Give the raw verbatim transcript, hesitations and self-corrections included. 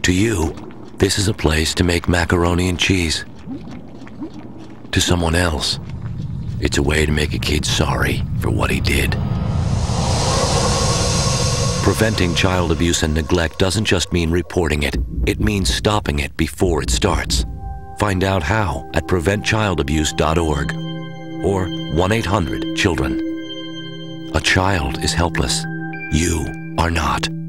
To you, this is a place to make macaroni and cheese. To someone else, it's a way to make a kid sorry for what he did. Preventing child abuse and neglect doesn't just mean reporting it. It means stopping it before it starts. Find out how at prevent child abuse dot org or one eight hundred children. A child is helpless. You are not.